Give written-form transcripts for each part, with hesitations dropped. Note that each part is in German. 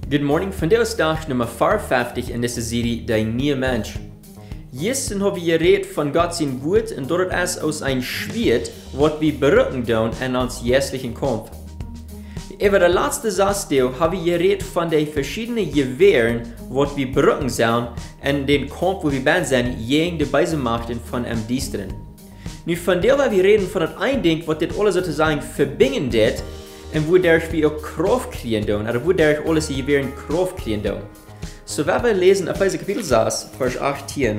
Good morning, vandaag is dag nummer 54 in deze serie, Die nieuwe Mensch. Gestern haben wir geredet von Gott sein Wort und dort es aus ein Schwert, was wir berühren tun in uns jährlichen Kampf. Über den letzten Satzteil haben wir geredet von den verschiedenen Gewehren, was wir berühren sollen in den Kampf, wo wir bei sind, gegen die böse Machten von dem Düsteren. Nu von der wir reden von das Einding, was das alles sozusagen verbinden wird, und wo wir auch Kraft kriegen tun, oder wo wir alles die Gewehren Kraft kriegen tun. So wenn wir lesen auf Epheser Kapitel 6, Vers 18.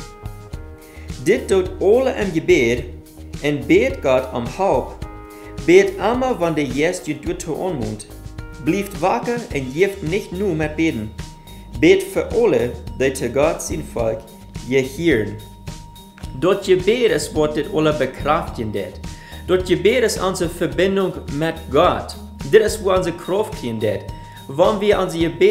Dit tut alle im Gebet, und bet Gott am Haupt, bet immer, wann der Jest je durch anmut. Blieft wacker und jeft nicht nur mit beten. Bet für alle, die zu Gott sein Volk gehören. Dort Gebet ist, was das alle bekraftigen wird. Dort Gebet ist unsere Verbindung mit Gott. Das ist, wo unsere Kraft kriegen wird. Wenn wir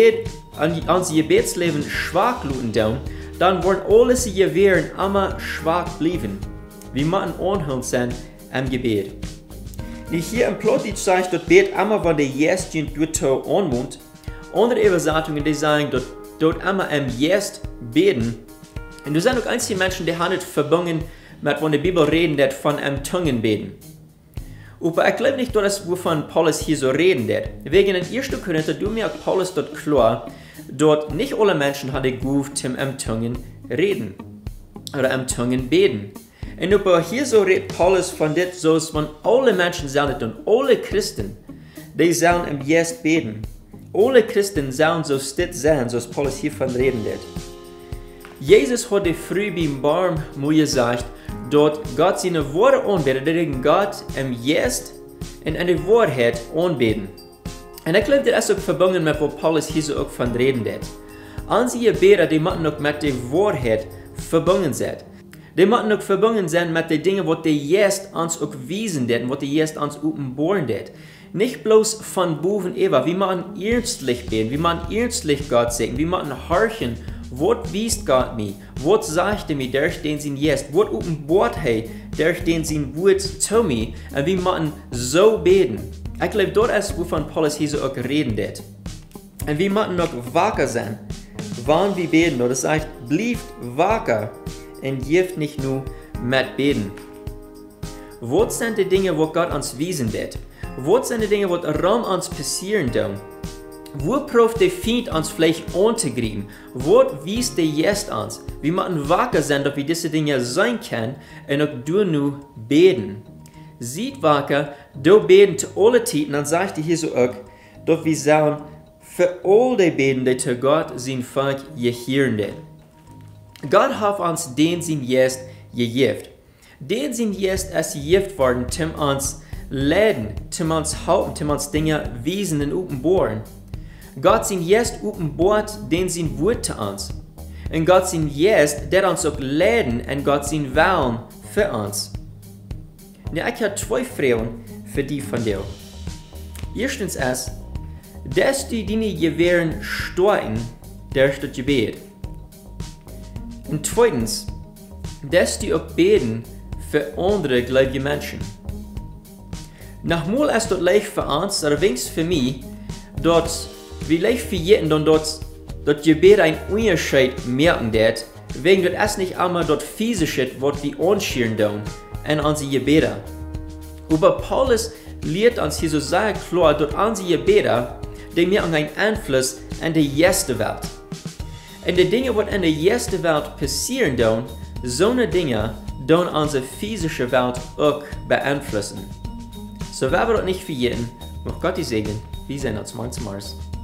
unser Gebetsleben schwach luten tun, dann werden alle die Gewehren immer schwach bleiben. Wir müssen anhören sein im Gebet. Nicht hier im Plotitsch sagt, dort bet immer, wenn der Jest durch anmut. Andere Übersetzungen, die sagen, dort immer im Jest beten. Und du sind auch einzige Menschen, die haben nicht verbunden mit, wenn die Bibel reden, dat von einem Zungen beten. Aber ich glaube nicht, dass es, wovon Paulus hier so reden wird. Wegen in 1. Korinther, du merkst Paulus dort klar, dort nicht alle Menschen haben die Gabe zum Zungen reden. Oder im Zungen beten. Und aber hier so redet Paulus von das, so von alle Menschen sollen und alle Christen, die sollen im Jest beten. Alle Christen sollen so still sein, so Paulus hiervon reden wird. Jesus hat früh beim Baum gesagt, dort Gott seine Worte anbeten, dass Gott im Jest und in der Wahrheit anbeten. Und ich glaube, das ist auch verbunden mit, was Paulus hier so auch von reden wird. Unsere Gebete, die müssen auch mit der Wahrheit verbunden sein. Die müssen auch verbunden sein mit den Dingen, was der Jest uns auch wiesen wird und was der Jest uns offenbaren wird. Nicht bloß von Buben Eva, wir müssen ernstlich beten, wir müssen ernstlich Gott segnen, wir müssen horchen. Was wiest Gott mir? Was sagt er mir durch den sein Jest? Was offenbart er durch den sein Wort zu mir? Und wir müssen so beten. Ich glaube, dort ist, wovon Paulus hier so auch reden wird. Und wir müssen noch wacker sein, wann wir beten. Das sagt, bleibt wacker und jeft nicht nur mit beten. Was sind die Dinge, die Gott uns wiesen wird? Was sind die Dinge, die rum uns passieren tun? Wo probt der Feind uns vielleicht anzugreifen? Wo wies der Jest uns? Wir müssen wacker sein, dass wir diese Dinge sein können und auch du nur beten. Seid wacker, du beten zu alle Zeiten, dann sagt er hier so auch, dass wir sollen für all die beten, die zu Gott sein Volk gehören. Gott hat uns den sein Jest gegeben. Den sein Jest ist gegeben worden, um uns leiden, um uns halten, um uns Dinge wiesen und offenbaren. Gott sein Jest offenbart den sein Wort zu uns. Und Gott sein Jest, der uns auch leiden und Gott sein Willen für uns. Und ich habe zwei Fragen für die von dir. Erstens ist, dass du deine Gewehren steuern durch das Gebet. Und zweitens, dass du auch beten für andere gläubige Menschen. Nochmal ist das leicht für uns, oder wenigstens für mich, dort wie leicht für jeden dann dort Gebet ein Unterschied merken wird, wegen das ist nicht einmal dort physisch, was wir anschieren tun, in unsere Gebete. Aber Paulus lehrt uns hier so sehr klar, dort unsere Gebete, die merken einen Einfluss in die erste Welt. Und die Dinge, die in der ersten Welt passieren tun, so eine Dinge, tun unsere physische Welt auch beeinflussen. So werden wir das nicht vergessen. Noch Gott die Segen. Wir sehen uns morgen zum Mars.